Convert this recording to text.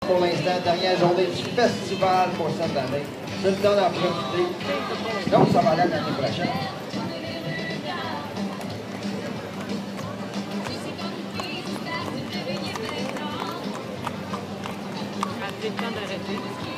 pour l'instant. Dernière journée du festival pour cette année. Je me donne à profiter. Sinon, ça va aller l'année prochaine. C'est le temps d'arrêter.